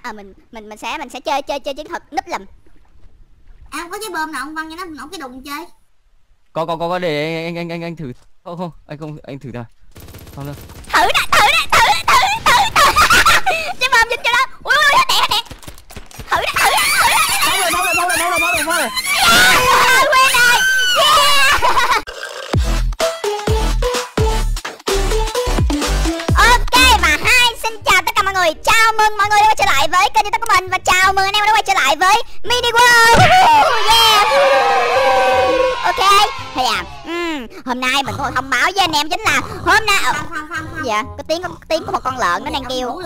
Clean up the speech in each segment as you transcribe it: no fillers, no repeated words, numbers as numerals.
mình sẽ chơi chiến thuật núp lùm. Không có cái bơm nào không Văn cho nó cái đùng chơi. Có để anh thử. Không, anh thử nào. Không đâu. Thử cái bơm dính cho nó. Ui hết đẻ. Thử đó. Rồi. Quên rồi. Ok và xin chào tất cả mọi người. Chào mừng mọi người đã quay trở lại với kênh YouTube của mình và chào mừng anh em đã quay trở lại với Mini World. Yeah. Ok. Thì hôm nay mình có một thông báo với anh em chính là hôm nay dạ có tiếng của một con lợn nó đang kêu.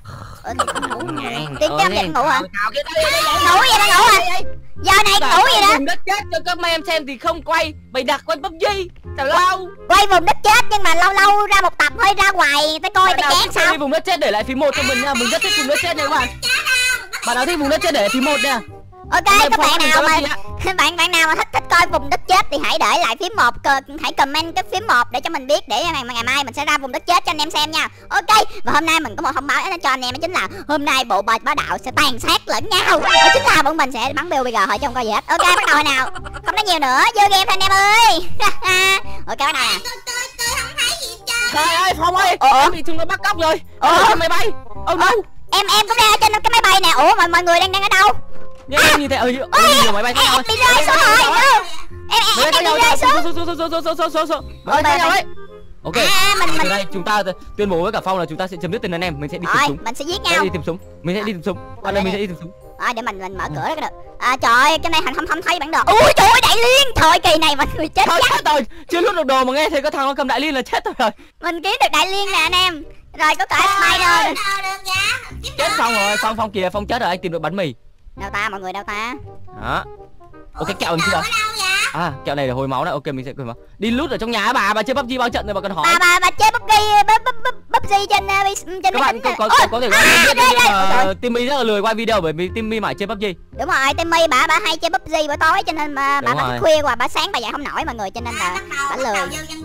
Tiếng kêu vậy ngủ hả? Ngủ vậy nó ngủ hả? Giờ này ngủ vậy đó. Đất chết cho các em xem thì không quay, mày đặt quay PUBG. Tào lao. Quay vùng đất chết nhưng mà lâu lâu ra một tập hơi ra ngoài tới coi tới chán sao? Vùng đất chết để lại phím 1 cho mình nha, mình rất thích vùng đất chết này các bạn. Bạn nào thích vùng đất chết để lại phím 1 nha. Ok, các bạn nào mà thích coi vùng đất chết thì hãy để lại phím 1, hãy comment cái phím 1 để cho mình biết, để ngày mai mình sẽ ra vùng đất chết cho anh em xem nha. Ok, và hôm nay mình có một thông báo cho anh em, đó chính là hôm nay bộ bá đạo sẽ tàn sát lẫn nhau. Đó chính là bọn mình sẽ bắn BOBG thôi chứ không có gì hết. Ok, bắt đầu hồi nào. Không nói nhiều nữa, vô game thôi anh em ơi. Ok, bắt đầu nè. Trời ơi, Phong ơi, em bị chúng nó bắt cóc rồi. Trên máy bay. Em cũng đang ở trên cái máy bay nè. Ủa mà mọi người đang ở đâu? Em nhìn thấy nhiều máy bay khác nhau. Em bị rơi xuống rồi. Em bị rơi xuống. Máy bay khác nhau ấy. Ok. Từ đây chúng ta tuyên bố với cả Phong là chúng ta sẽ chấm dứt tình anh em, mình sẽ đi tìm súng. Mình sẽ giết nhau. Mình sẽ đi tìm súng. Bạn ơi mình sẽ đi tìm súng. Để mình mở cửa đó cái được. Trời ơi, cái này không thấy bản đồ. Ui trời ơi, đại liên. Thôi kỳ này mọi người chết chắc rồi. Chưa lút được đồ mà nghe thấy có thằng nó cầm đại liên là chết rồi. Mình kiếm được đại liên nè anh em. Rồi có cả spider. Chết Phong rồi, Phong kìa, Phong chết rồi, anh tìm được bánh mì. Đâu ta, mọi người đâu ta? Đó. Ok, kẹo mình chưa đâu. Kẹo này là hồi máu này. Ok, mình sẽ hồi máu. Đi lút ở trong nhà bà chơi PUBG bao trận rồi bà còn hỏi. Bà chơi PUBG trên các bạn có thể Timmy rất là lười quay video bởi vì Timmy mãi chơi PUBG. Đúng rồi, Timmy bà hay chơi PUBG buổi tối cho nên bà thức khuya và bà sáng bà dậy không nổi mọi người, cho nên là bà lười.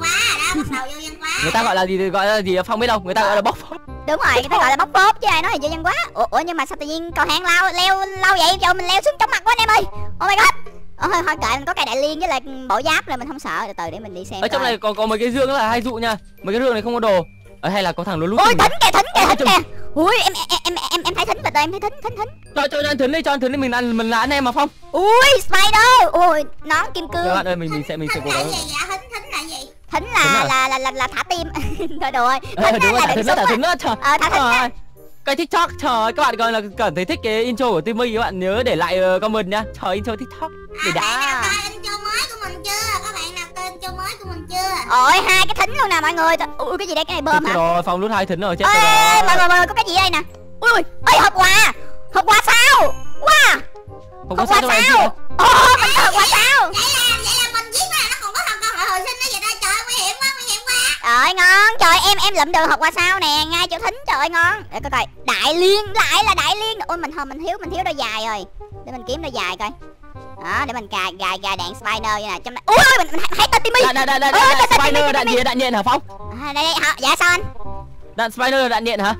Người ta gọi là gì Phong biết đâu, người ta gọi là bóc phốt. Đúng rồi, người ta gọi là bóc phốt chứ ai nói là vô văn quá. Ủa nhưng mà sao tự nhiên cầu thang leo vậy cho mình leo xuống chóng mặt quá anh em ơi. Oh my god. Thôi kệ, mình có cây đại liên với lại bộ giáp rồi mình không sợ. Từ từ để mình đi xem. Ở trong này có mấy cái dương là hay dụ nha. Mấy cái dương này không có đồ. Hay là có thằng lút. Ôi thính kìa. Ui em thấy thính rồi, em thấy thính. Cho anh thính đi, mình là anh em mà Phong. Ui spider. Ui nón kim cương. Các bạn ơi mình sẽ cố gắng. Thính là thả tim. Thôi đùa ơi. Đúng rồi, thính đó trời. Thả thính. Cái TikTok, trời ơi, các bạn coi là cảm thấy thích cái intro của Timmy, các bạn nhớ để lại comment nha. Trời, intro TikTok để đã. Intro mới của mình chưa? Các bạn nào tên intro mới của mình chưa? Ôi hai cái thính luôn nè mọi người. Ui cái gì đây, cái này bơm hả? Rồi Phong lút 2 thính rồi chết rồi. Mọi người có cái gì đây nè? Ui hộp quà sao? Wow. Hộp quà sao? Mình có hộp quà sao? Vậy là mình giết nó còn có thằng cơ hội hồi sinh nó vậy đó. Trời ơi, nguy hiểm quá. Trời ngon, trời em lụm được hộp quà sao nè, ngay chỗ thính, trời ơi ngon. Để coi đại liên, lại là đại liên. Ôi mình thiếu đôi dài rồi. Để mình kiếm đôi dài coi. Đó, để mình gài đạn spider vậy nè. Trong này. Ui mình thấy tên Timmy. Spider đạn nhện hả Phong? Đây dạ sao anh? Đạn spider là đạn nhện hả?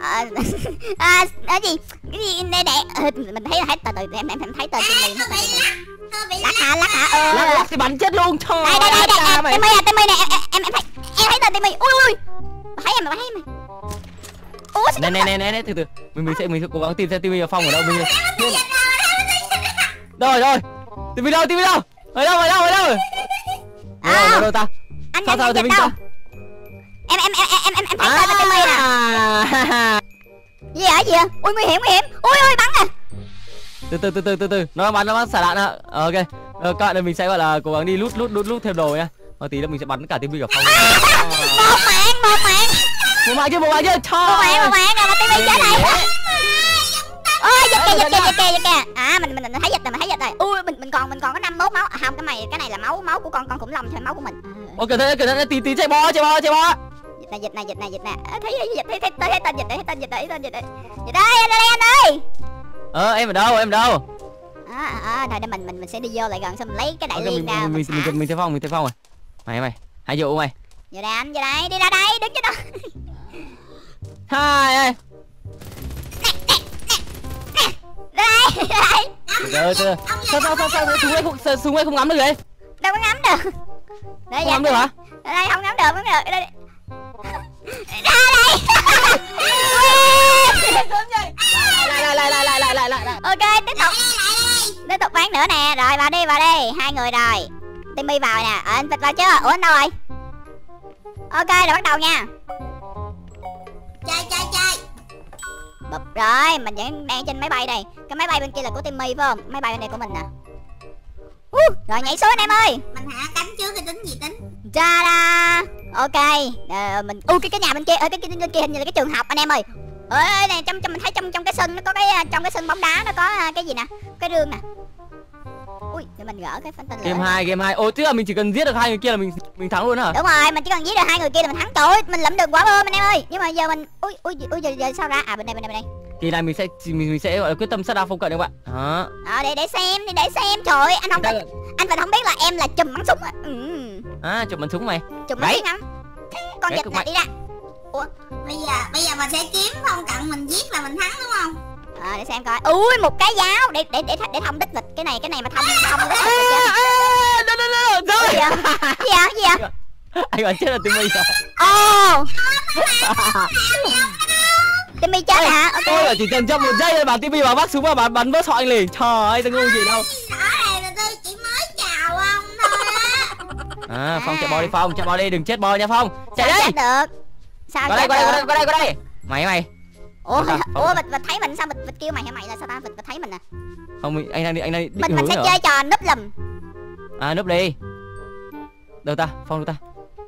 Cái gì đây đạn. Mình thấy từ từ em thấy tên Timmy. Lắc hả? Lắc thì bắn chết luôn. Trời. Đây Timmy này, em thấy tên Timmy. Ui. Thấy em mày. Ủa nè từ từ. Mình sẽ cố gắng tìm xem Timmy và Phong ở đâu mình. Rồi. Timmy đâu? Ở đâu? Đâu ta? Anh sao Timmy đâu? Em thấy tên Timmy nè. Gì vậy? Ui nguy hiểm. Ui bắn nè. Từ nó bắn xả đạn ạ. Ok. Các bạn ơi mình sẽ gọi là cố gắng đi lút thêm đồ nha. Tí nữa mình sẽ bắn cả Timmy cả Phong. Một mạng. Một mạng chưa. Một mạng rồi mà Timmy chết này. Ôi giật kìa. Mình thấy dịch rồi. Ui mình còn có 51 máu. Không, cái này là máu của con khủng long thôi, máu của mình. Ok thế tí chạy bo. Dịch này. Thấy tên dịch đây anh ơi. Em ở đâu? Thôi để mình sẽ đi vô lại gần xong mình lấy cái đại liên ra. Mình thấy Phong rồi. Mày hãy vô mày. Vô đây anh, đi ra đây, đứng cho đó. Hai ơi. Rồi sao xuống đây không ngắm được vậy? Đâu có ngắm được. Không ngắm được hả? Ở đây không ngắm được, không được. Ở đây. Ra đây. Lại. Ok, tiếp tục bán nữa nè. Rồi vào đi, hai người rồi. Timmy vào nè. Anh Vịt vào chưa? Ủa anh đâu rồi? Ok, rồi bắt đầu nha. Chơi. Bụp rồi, mình vẫn đang trên máy bay đây. Cái máy bay bên kia là của Timmy phải không? Máy bay bên này của mình nè. Rồi nhảy xuống anh em ơi. Mình hạ cánh trước thì tính gì tính. Ta-da. Ok, mình cái nhà bên kia, ở cái bên kia hình như là cái trường học anh em ơi. Ở này trong mình thấy trong cái sân nó có cái trong cái sân bóng đá nó có cái gì nè, cái rương nè. Ui, để mình gỡ cái phanh tên lửa. Game 2. Ồ, tức là mình chỉ cần giết được hai người kia là mình thắng luôn hả? Đúng rồi, mình chỉ cần giết được hai người kia là mình thắng. Trời ơi, mình lượm được quả bom anh em ơi. Nhưng mà giờ mình giờ sao ra? À bên đây. Kỳ này mình sẽ gọi là quyết tâm sát đao phong cận các bạn. Đó. Để xem. Trời ơi, anh vẫn không biết là em là chùm bắn súng á. Chụp bắn súng mày. Chùm bắn súng ngắm. Con vịt này đi ra. Ủa, Bây giờ mình sẽ kiếm phong cận mình giết là mình thắng đúng không? Để xem coi. Ui, một cái giáo để thông đích vịt. Cái này mà thông đích vịt. Rồi. Gì vậy? Anh còn chết là Timmy rồi. Timmy chết hả? Ok. Tôi là chỉ cần trong 1 giây thôi, bà Timmy bà bắt súng và bắn vỡ sọ anh liền. Trời ơi, tôi ngu gì đâu. Rõ ràng là tôi chỉ mới chào ông thôi á. Phong chạy bo đi, Phong chạy bo đi, đừng chết bo nha Phong. Chạy đi. Chết được. Sao Qua đây. Mày. Ủa vịt thấy mình sao vịt kêu mày hả mày là sao ta? Vịt thấy mình à? Không, anh đang định mình hướng sẽ nữa. chơi trò núp lùm. Núp đi. Đâu ta? Phong đâu ta?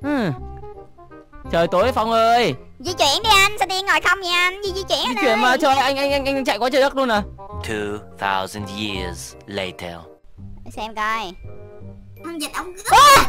Trời tối Phong ơi. Di chuyển đi anh, sao tiên ngồi không vậy anh? Di chuyển anh. Di chuyển mà trời, anh chạy qua trời đất luôn à. 2000 years later. Để xem coi. Ông Vịt ông cứ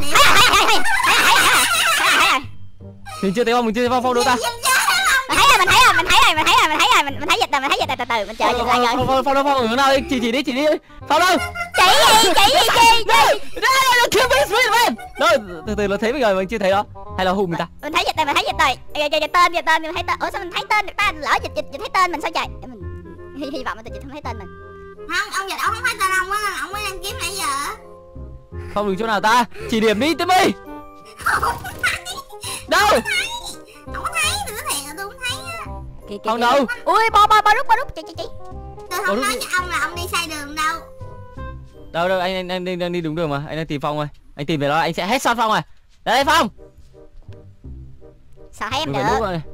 Mình chưa thấy Phong, Phong đâu ta? Mình thấy rồi, mình thấy dịch rồi, từ từ mình chờ dịch lại rồi. Phong đâu, Phong hướng nào đi, chỉ đi. Phong đâu? Chỉ gì? Đây, thiếu bên. Đó, từ từ nó thấy mình rồi, mình chưa thấy đó. Hay là hùng mình ta? Mình thấy dịch rồi. Kìa tên mình thấy tên. Ủa sao mình thấy tên được ta? Lỡ dịch thấy tên mình sao trời? Mình hy vọng là dịch không thấy tên mình. Không, ông Vịt ông không thấy tên ông á, ông mới đang kiếm nãy giờ. Phong đứng chỗ nào ta? Chỉ điểm đi Timmy. Đâu? Không có thấy, tôi nói thiệt là tôi không thấy á. Phong đâu? Ui, bo rút, chị. Tôi không nói cho ông là ông đi sai đường đâu. Đâu, anh đang đi đúng đường mà, anh đang tìm Phong rồi. Anh tìm về đó, anh sẽ headshot Phong rồi. Đây Phong. Sao thấy em được?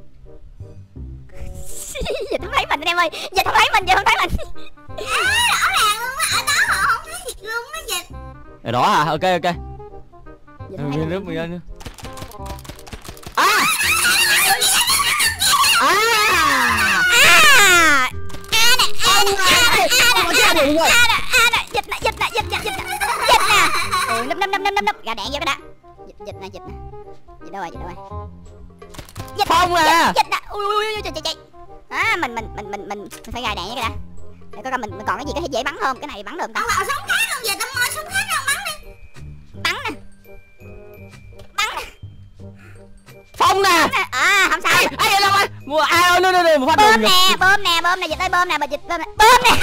Dịch không thấy mình anh em ơi. Dịch không thấy mình. Rõ ràng luôn á, ở đó họ không thấy thiệt luôn á Vịt. Ở đó hả? Ok. Mình nước mình ăn. Dịch nè. Nấp. Gà đạn vô cái đã. Dịch nè. Dịch đâu rồi? Dịch Phong nè. Dịch nè. Ui, chạy. Mình phải gài đạn với cái đã. Để coi mình còn cái gì có thể dễ bắn hơn, cái này bắn được không ta? Ông bảo súng khác không Vịt, ông mua súng khác không bắn đi. Bắn nè. Phong nè. Không sao. Ai làm ai? Mua no, một phát bơm nè, dịch ơi bơm nè, dịch bơm nè.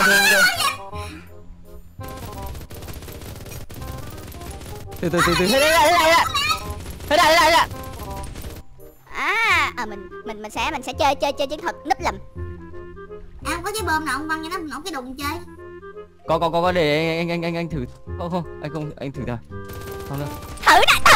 Từ thế đây. Mình sẽ chơi chiến thuật núp lùm. Em có cái bơm nào ông văng cho nó nổ cái đùng chơi. Có để anh thử. Không, anh thử thôi. Không đâu. Thử nè.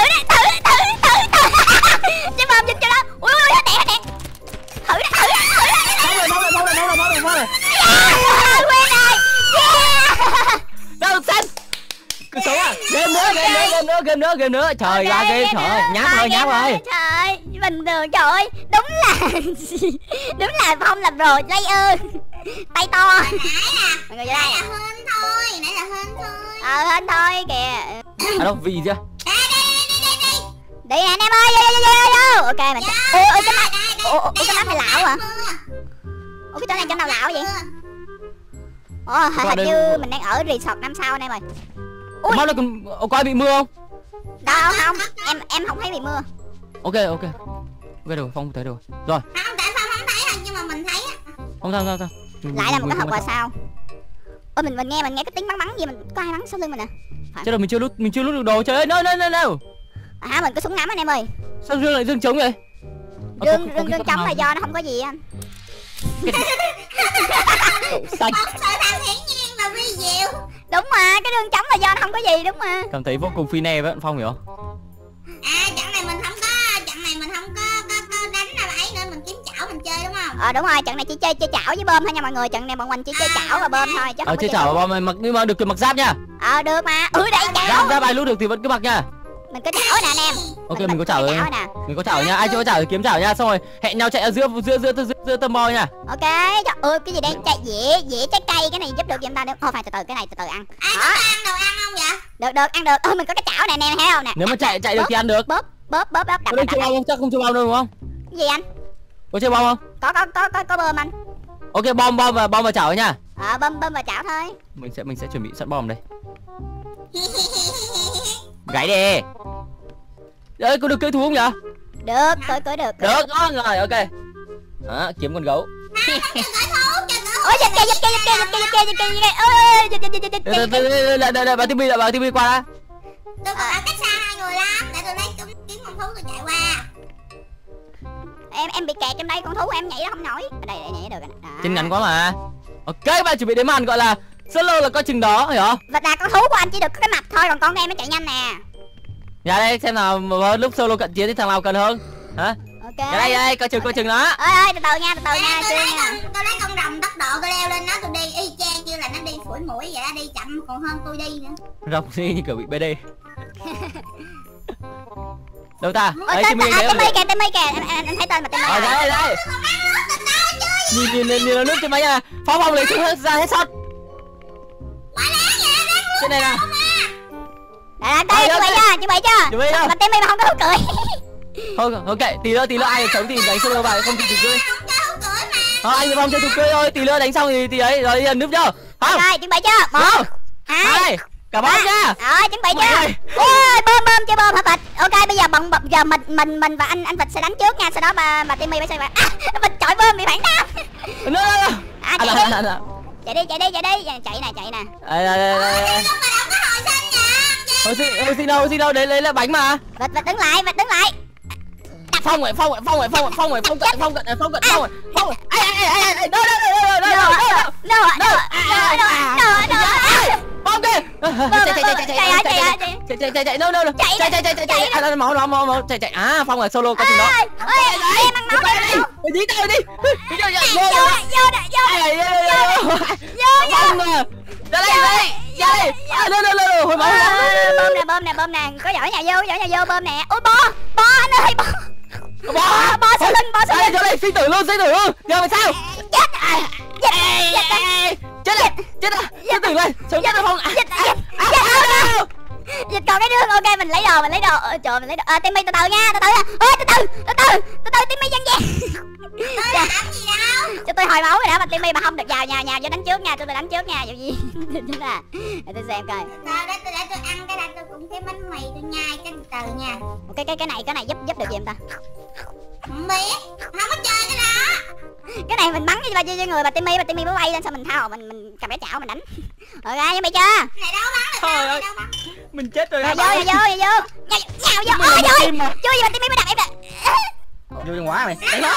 Cái bơm dính cho đó. Ui, hết đạn. Thử nè. Phong rồi. Quên rồi. Đâu xanh. Cứ sống à. Game nữa. Trời ra game trời. Nháp rồi. Trời, bình thường trời ơi. Đúng là Phong làm rồi player. Tay to. Mọi người vô đây. Nãy là hên thôi. Hên thôi kìa. Đâu vì chưa? Đi nè anh em ơi, vô. Ok mình sẽ. Cái map này lạo à? Cái chỗ này trong nào lạo vậy? Hình như mình đang ở resort 5 sao anh em ơi. Ủa là có ai bị mưa không? Đâu không, em không thấy bị mưa. Ok được, Phong thấy được. Rồi. Không, tại Phong không thấy thôi nhưng mà mình thấy á. Không sao. Lại là một cái hộp quà sao. Mình nghe cái tiếng bắn gì, mình có ai bắn sau lưng mình nè. Chết rồi, mình chưa lút được đồ. Trời ơi, no. Mình có súng ngắm anh em ơi. Sao dương lại dương trống vậy? Dương trống là do nó không có gì anh. Xanh. Sợ thằng hiển nhiên là vi diệu. Đúng mà, cái đường trống là do nó không có gì, đúng mà. Cảm thấy vô cùng phi nè với bạn Phong hiểu không? Trận này mình không có đánh là ấy nữa, mình kiếm chảo mình chơi đúng không? Đúng rồi, trận này chỉ chơi chảo với bơm thôi nha mọi người. Trận này bọn mình chỉ chơi chảo và bơm thôi chứ không có Chơi chảo và bơm, nhưng mà được quyền mặc giáp nha. Được mà. Đây chảo. Giáp ai lút được thì vẫn cứ mặc nha. Mình có chảo nè anh em. Ok, mình có chảo rồi. Mình có chảo nha. Ai chưa có chảo thì kiếm chảo nha. Xong rồi hẹn nhau chạy ở giữa tầm bo nha. Ok. Cái gì đây? Dĩa trái cây, cái này giúp được giùm ta được. Thôi phải từ cái này từ từ ăn. Có ăn đồ ăn không vậy? Được ăn được. Mình có cái chảo này nè, thấy không nè. Nếu mà chạy được thì ăn được. Bóp đập. Chơi bom không? Chắc không chơi bom đâu đúng không? Cái gì anh? Có chơi bom không? Có bơm anh. Ok, bom và chảo nha. Bơm và chảo thôi. Mình sẽ chuẩn bị sẵn bom đây. Gáy đi. Ơi, có được cưỡi thú không vậy? Được, cưỡi được. Được, ngon rồi, ok. Đó, kiếm con gấu. Ôi giật kìa. Bà Timmy qua đã. Tôi còn ở cách xa hai người lắm, để tôi lấy kiếm con thú tôi chạy qua. Em bị kẹt trong đây, con thú em nhảy không nổi. Đây nhảy được rồi. Chân ngắn quá mà. Ok, các bạn chuẩn bị đến màn gọi là solo là coi chừng đó, hiểu không? Và con thú của anh chỉ được cái mặt thôi, còn con em nó chạy nhanh nè. Dạ đây, xem nào lúc solo cận chiến thì thằng nào cần hơn hả? Ok. Dạ đây, coi chừng đó. Ơi từ từ nha. Tôi lấy con rồng tốc độ, tôi leo lên nó, tôi đi y chang như là nó đi phủi mũi vậy đó, đi chậm còn hơn tôi đi nữa. Rồng đi như kiểu bị BD. Đâu ta? Đấy, Timmy kìa, anh thấy tên mà Timmy. Đây. Nhìn là nước trên máy nha. Phong lấy xuống ra hết sót. Trên này nè. Đây, chuẩn bị chưa? Mà Timmy mà không có thú cười. Thôi, ok, tí nữa ai sống thì đánh solo vào, không thì thú cười. Anh với Phong chơi thú cười thôi, tí nữa đánh xong thì ấy rồi đi núp chưa? Không. Rồi, chuẩn bị chưa? 1, 2, cả bom nha. Rồi, chuẩn bị chưa? Ôi, bơm chơi bơm hả Vịt? Ok, bây giờ giờ mình và anh Vịt sẽ đánh trước nha, sau đó bà Timmy sẽ Vịt chọi bơm bị phản đam. Chạy đi. Chạy nè. Đây. Hồi xin đâu, đấy lấy là bánh mà. Vịt đứng lại. Phong cận. Bom kìa. Chạy đâu. Chạy. Máu. Chạy. Phong ở solo coi chừng đó. Em ăn máu đi. Đi tao đi. Vô. Ra đây. Hồi máu. Bơm nè. Có giỏi nhà vô bơm nè. Ôi bo anh ơi, bo sau lưng. Cho đây sinh tử luôn. Giờ làm sao? Chết rồi. Sinh tử lên. Sống chết rồi Phong. Dịch còn cái đường. Ok, mình lấy đồ. Trời, mình lấy đồ. Timmy từ từ nha. Từ Timmy văng. Tôi làm gì đâu. Cho tôi hồi máu rồi đó, mà Timmy mà không được vào nhà vô đánh trước nha, tôi đánh trước nha, dù gì. Chính là để tôi xem coi. Để tôi ăn cái này, tôi cũng cái bánh mì tôi nhai cái từ nha. Ok, cái này giúp được gì không ta? Không biết, không có chơi cái đó. Cái này mình bắn với người bà Timmy mới bay lên, sao mình thao, mình cầm cái chảo mình đánh. Ok, chuẩn bị chưa? Này đâu bắn được. Trời ơi, mình chết rồi. Vô. Ôi trời, vô gì bà Timmy mới đập em nè. Vô trong quá mày. Đánh nó.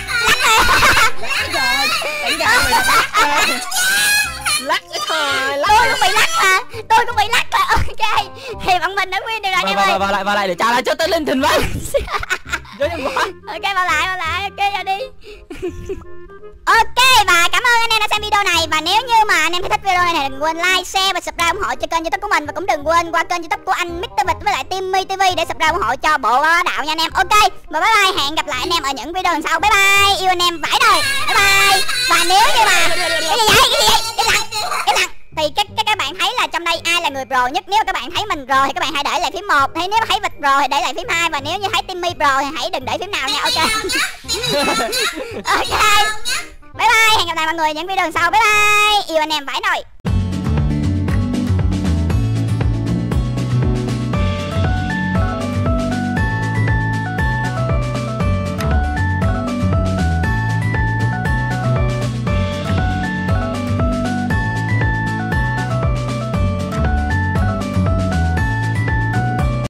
Lắc trời. Tôi cũng bị lắc mà. Ok, thì bọn mình đã win được rồi nha ơi. Vào lại để trả lại cho tên lên thình vậy. Vô trong quá. Ok, vào lại. Ok, giờ đi. Ok, và cảm ơn anh em đã xem video này. Và nếu như mà anh em thấy thích video này, đừng quên like, share và subscribe ủng hộ cho kênh YouTube của mình. Và cũng đừng quên qua kênh YouTube của anh Mr. Vịt với lại Timmy TV để subscribe ủng hộ cho bộ đạo nha anh em. Ok, và bye bye, hẹn gặp lại anh em ở những video lần sau. Bye bye, yêu anh em vãi đời. Bye bye. Và nếu như mà cái gì vậy? Im lặng. Thì các bạn thấy là trong đây ai là người pro nhất? Nếu mà các bạn thấy mình pro thì các bạn hãy để lại phím 1. Thì nếu mà thấy Vịt pro thì để lại phím 2. Và nếu như thấy Timmy pro thì hãy đừng để phím nào nha. Ok. Ok. Bye bye, hẹn gặp lại mọi người những video lần sau. Bye bye, yêu anh em vãi nồi.